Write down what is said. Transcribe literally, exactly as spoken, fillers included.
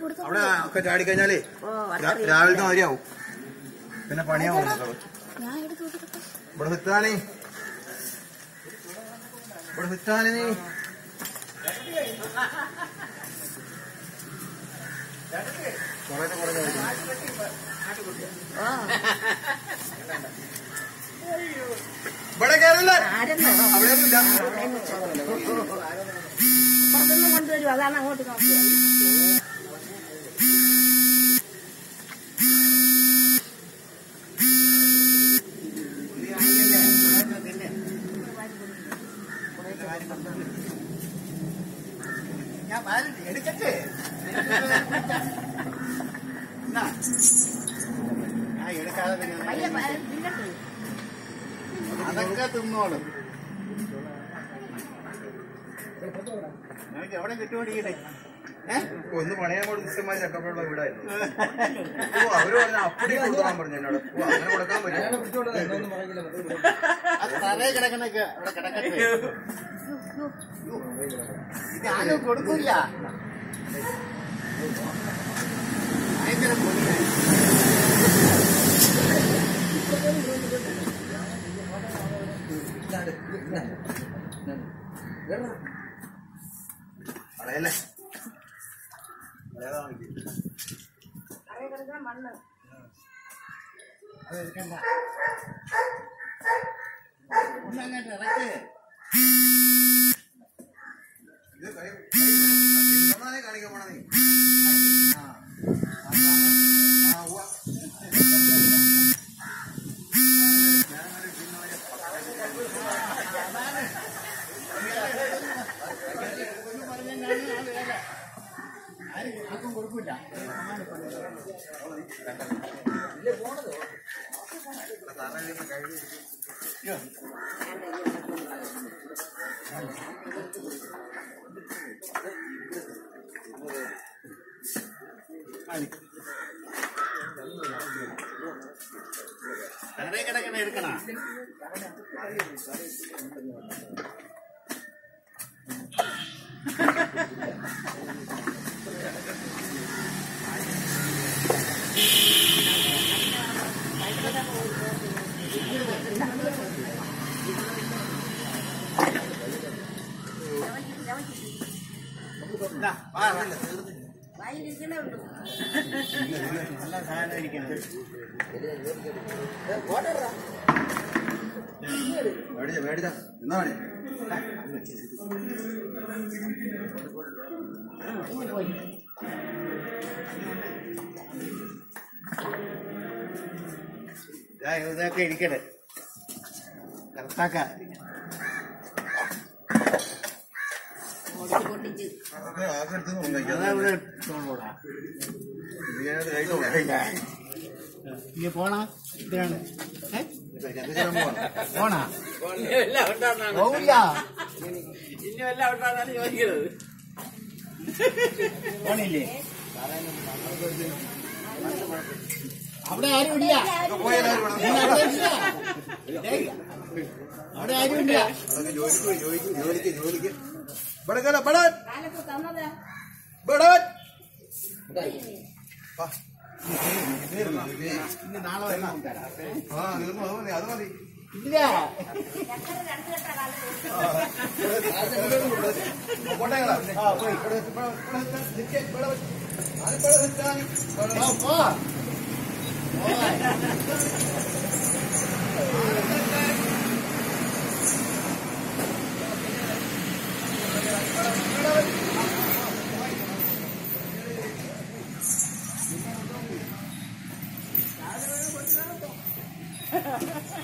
അവിടെ ഒക്കെ ചാടിക്കഴിഞ്ഞാലേ രാവിലത്തെ മതിയാവും. പിന്നെ പണിയാവും. ഇവിടെ നിൽക്കാനേ ഇവിടെ നിൽക്കാനേ കുറേ കുറേ ഇവിടെ കയറില്ല. അവിടെയൊന്നുമില്ല. കൊണ്ടുവരും. അതാണ് അങ്ങോട്ട് നോക്കിയത്. ഞാൻ എടുക്കട്ടെ. ഞാൻ എടുക്കാതെ അതൊക്കെ തിന്നോളും. നമുക്ക് എവിടെ കിട്ടുകൊണ്ടിരിക്കട്ടെ. ഒന്ന് പണിയാൻ കൊണ്ട് നിശ്ചയമായി ചക്കപ്പുള്ള വീടായിരുന്നു. അവര് പറഞ്ഞ അപ്പടി കൊടുക്കാൻ പറഞ്ഞു എന്നോട്. അങ്ങനെ കൊടുക്കാൻ പറ്റില്ല. തറയെ കിടക്കണൊക്കെ അവിടെ കിടക്കട്ടെ. ഞാനും കൊടുക്കില്ല. ഭയങ്കര അടയല്ലേ മണ്ണ് അതെടുക്കണ്ട. ഒന്നങ്ങോട്ട് ഇറക്ക്. ഇത് കാണിക്കാൻ പോണ നീ. ആർക്കും കുഴപ്പമില്ല. തറയെ കിടക്കണ എടുക്കണ. നല്ല സാധനം ഇരിക്കുന്നത്. മേടിച്ച മേടിച്ച എന്നാ മതി. ഇതൊക്കെ ഇരിക്കട്ടെ. കറക്റ്റാക്ക. നീ പോണ ഇതിനാണ് പോണ പോവില്ല. പോണില്ലേ? അവിടെ ആരും ഇല്ല. അവിടെ ആരും ഇല്ല. ജോലിക്ക് ജോലിക്ക് ജോലിക്ക് ജോലിക്ക് ബടകല ബടൻ ബടൻ ഇന്ന് നാളെ വരണം. ആ അത് മതി. ഇല്ല കോട്ടയങ്ങളാ. ആ പോയി Ha ha ha.